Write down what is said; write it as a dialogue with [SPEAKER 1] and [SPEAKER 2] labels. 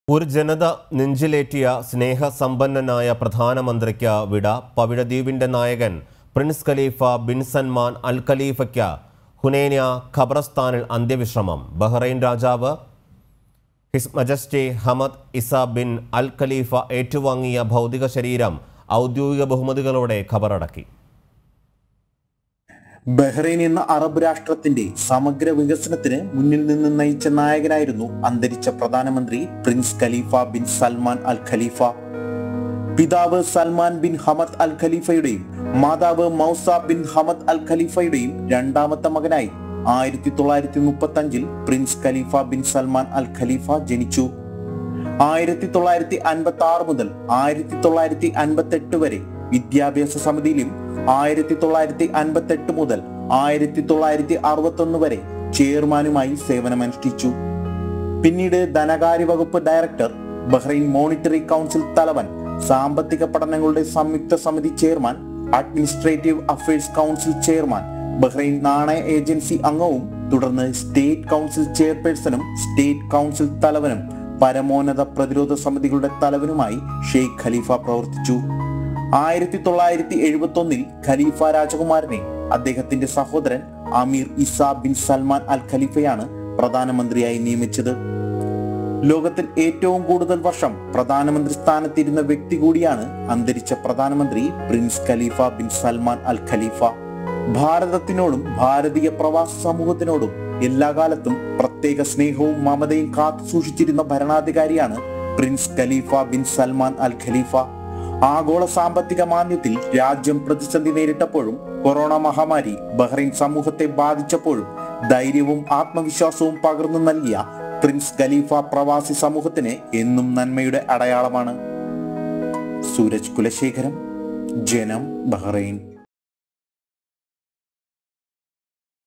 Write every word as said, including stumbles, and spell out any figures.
[SPEAKER 1] ഒരു ജനത നെഞ്ചിലേറ്റിയ സ്നേഹസമ്പന്നനായ പ്രധാനമന്ത്രിക്ക് വിട. പവിഴദ്വീപിന്റെ നായകൻ prince Khalifa bin Salman al ഖലീഫയ്ക്ക് ഹുനൈന ഖബർസ്ഥാനിൽ അന്ത്യവിശ്രമം. ബഹ്റൈൻ രാജാവ് his majesty Hamad Isa bin al Khalifa ഏറ്റുവാങ്ങിയ ഭൗതിക ശരീരം ഔദ്യോഗിക ബഹുമതികളോടെ ഖബറടക്കി.
[SPEAKER 2] ബഹ്റൈൻ എന്ന അറബ് രാഷ്ട്രത്തിന്റെ സമഗ്ര വികസനത്തിന് മുന്നിൽ നിന്ന് നയിച്ച നായകനായിരുന്നു അന്തരിച്ച പ്രധാനമന്ത്രി prince Khalifa bin Salman al Khalifa. പിതാവ് സൽമാൻ ബിൻ ഹമദ് അൽ ഖലീഫയുടെയും മാതാവ് മൗസ ബിൻ ഹമദ് അൽ ഖലീഫയുടെയും രണ്ടാമത്തെ മകനായി ആയിരത്തി തൊള്ളായിരത്തി മുപ്പത്തി അഞ്ചിൽ prince Khalifa bin Salman al Khalifa ജനിച്ചു. ആയിരത്തി തൊള്ളായിരത്തി അൻപത്തി ആറ് മുതൽ ആയിരത്തി തൊള്ളായിരത്തി അൻപത്തി എട്ട് വരെ വിദ്യാഭ്യാസ സമിതിയിലും ആയിരത്തി തൊള്ളായിരത്തി അൻപത്തി എട്ട് മുതൽ ആയിരത്തി തൊള്ളായിരത്തി അറുപത്തി ഒന്ന് വരെ ചെയർമാനുമായി സേവനമനുഷ്ഠിച്ചു. പിന്നീട് ധനകാര്യ വകുപ്പ് ഡയറക്ടർ, ബഹ്റൈൻ മോണിറ്ററി കൗൺസിൽ തലവൻ, സാമ്പത്തിക പഠനങ്ങളുടെ സംയുക്ത സമിതി chairman, administrative affairs council chairman, Bahrain നാണയ ഏജൻസി അംഗവും തുടർന്ന് സ്റ്റേറ്റ് കൗൺസിൽ ചെയർപേഴ്സണും സ്റ്റേറ്റ് കൗൺസിൽ തലവനും പരമോന്നത പ്രതിരോധ സമിതികളുടെ തലവനുമായി ഷെയ്ഖ് ഖലീഫ പ്രവർത്തിച്ചു. ആയിരത്തി തൊള്ളായിരത്തി എഴുപത്തി ഒന്നിൽ ഖലീഫ രാജകുമാരനെ അദ്ദേഹത്തിന്റെ സഹോദരൻ അമീർ ഇസ ബിൻ സൽമാൻ അൽ ഖലീഫയാണ് പ്രധാനമന്ത്രിയായി നിയമിച്ചത്. ലോകത്തിൽ ഏറ്റവും കൂടുതൽ വർഷം പ്രധാനമന്ത്രി സ്ഥാനത്തിരുന്ന വ്യക്തി കൂടിയാണ് അന്തരിച്ച പ്രധാനമന്ത്രി prince Khalifa bin Salman al Khalifa. ഭാരതത്തിനോടും ഭാരതീയ പ്രവാസി സമൂഹത്തിനോടും എല്ലാ കാലത്തും പ്രത്യേക സ്നേഹവും മമതയും കാത്തു സൂക്ഷിച്ചിരുന്ന ഭരണാധികാരിയാണ് prince Khalifa bin Salman al Khalifa. ആഗോള സാമ്പത്തിക മാന്ദ്യത്തിൽ രാജ്യം പ്രതിസന്ധി നേരിട്ടപ്പോഴും കൊറോണ മഹാമാരി ബഹ്റൈൻ സമൂഹത്തെ ബാധിച്ചപ്പോഴും ധൈര്യവും ആത്മവിശ്വാസവും പകർന്നു നൽകിയ പ്രിൻസ് ഖലീഫ പ്രവാസി സമൂഹത്തിന് എന്നും നന്മയുടെ അടയാളമാണ്. സൂരജ് കുലശേഖരം, ജനം, ബഹ്റൈൻ.